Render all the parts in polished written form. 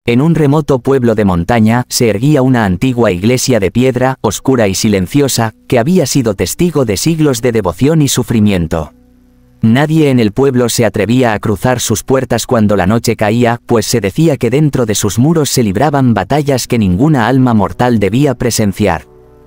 En un remoto pueblo de montaña se erguía una antigua iglesia de piedra, oscura y silenciosa, que había sido testigo de siglos de devoción y sufrimiento. Nadie en el pueblo se atrevía a cruzar sus puertas cuando la noche caía, pues se decía que dentro de sus muros se libraban batallas que ninguna alma mortal debía presenciar.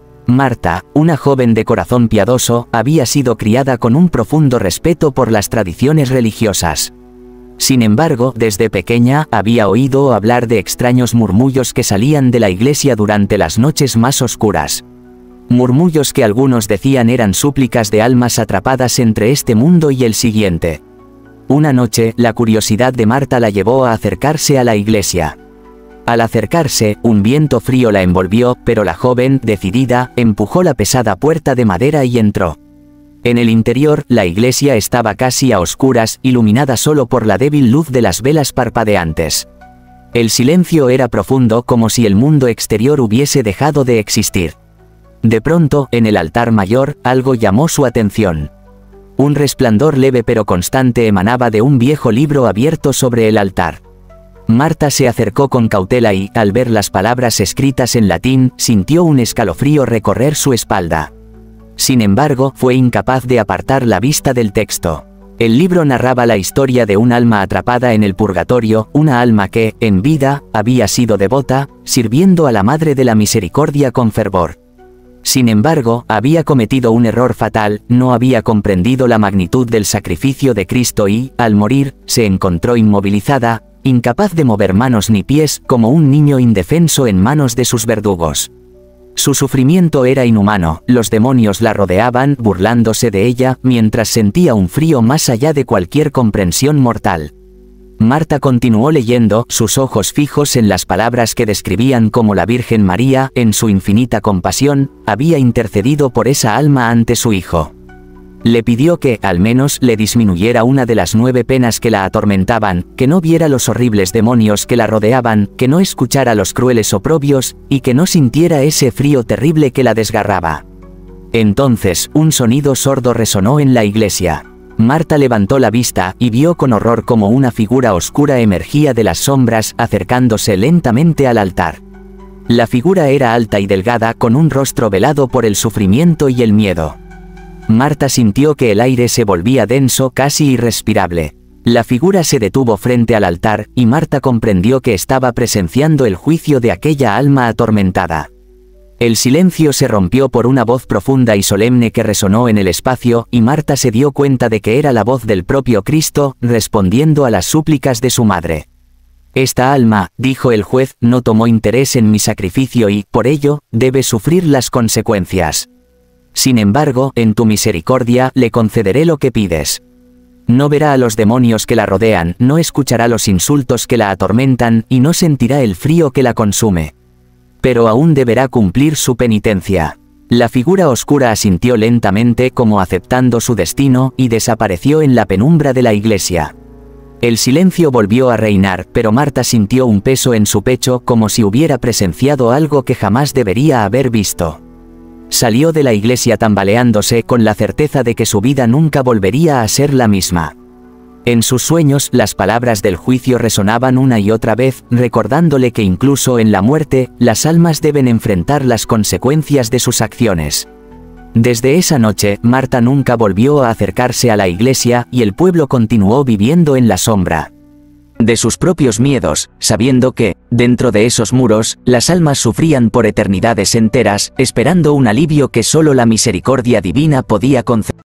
Marta, una joven de corazón piadoso, había sido criada con un profundo respeto por las tradiciones religiosas. Sin embargo, desde pequeña había oído hablar de extraños murmullos que salían de la iglesia durante las noches más oscuras. Murmullos que algunos decían eran súplicas de almas atrapadas entre este mundo y el siguiente. Una noche, la curiosidad de Marta la llevó a acercarse a la iglesia. Al acercarse, un viento frío la envolvió, pero la joven, decidida, empujó la pesada puerta de madera y entró. En el interior, la iglesia estaba casi a oscuras, iluminada solo por la débil luz de las velas parpadeantes. El silencio era profundo, como si el mundo exterior hubiese dejado de existir. De pronto, en el altar mayor, algo llamó su atención. Un resplandor leve pero constante emanaba de un viejo libro abierto sobre el altar. Marta se acercó con cautela y, al ver las palabras escritas en latín, sintió un escalofrío recorrer su espalda. Sin embargo, fue incapaz de apartar la vista del texto. El libro narraba la historia de un alma atrapada en el purgatorio, una alma que, en vida, había sido devota, sirviendo a la Madre de la Misericordia con fervor. Sin embargo, había cometido un error fatal, no había comprendido la magnitud del sacrificio de Cristo y, al morir, se encontró inmovilizada, incapaz de mover manos ni pies, como un niño indefenso en manos de sus verdugos. Su sufrimiento era inhumano, los demonios la rodeaban, burlándose de ella, mientras sentía un frío más allá de cualquier comprensión mortal. Marta continuó leyendo, sus ojos fijos en las palabras que describían cómo la Virgen María, en su infinita compasión, había intercedido por esa alma ante su Hijo. Le pidió que, al menos, le disminuyera una de las 9 penas que la atormentaban, que no viera los horribles demonios que la rodeaban, que no escuchara los crueles oprobios, y que no sintiera ese frío terrible que la desgarraba. Entonces, un sonido sordo resonó en la iglesia. Marta levantó la vista, y vio con horror cómo una figura oscura emergía de las sombras, acercándose lentamente al altar. La figura era alta y delgada, con un rostro velado por el sufrimiento y el miedo. Marta sintió que el aire se volvía denso, casi irrespirable. La figura se detuvo frente al altar, y Marta comprendió que estaba presenciando el juicio de aquella alma atormentada. El silencio se rompió por una voz profunda y solemne que resonó en el espacio, y Marta se dio cuenta de que era la voz del propio Cristo, respondiendo a las súplicas de su madre. «Esta alma», dijo el juez, «no tomó interés en mi sacrificio y, por ello, debe sufrir las consecuencias. Sin embargo, en tu misericordia, le concederé lo que pides. No verá a los demonios que la rodean, no escuchará los insultos que la atormentan, y no sentirá el frío que la consume. Pero aún deberá cumplir su penitencia». La figura oscura asintió lentamente como aceptando su destino, y desapareció en la penumbra de la iglesia. El silencio volvió a reinar, pero Marta sintió un peso en su pecho como si hubiera presenciado algo que jamás debería haber visto. Salió de la iglesia tambaleándose con la certeza de que su vida nunca volvería a ser la misma. En sus sueños, las palabras del juicio resonaban una y otra vez, recordándole que incluso en la muerte, las almas deben enfrentar las consecuencias de sus acciones. Desde esa noche, Marta nunca volvió a acercarse a la iglesia, y el pueblo continuó viviendo en la sombra de sus propios miedos, sabiendo que, dentro de esos muros, las almas sufrían por eternidades enteras, esperando un alivio que solo la misericordia divina podía conceder.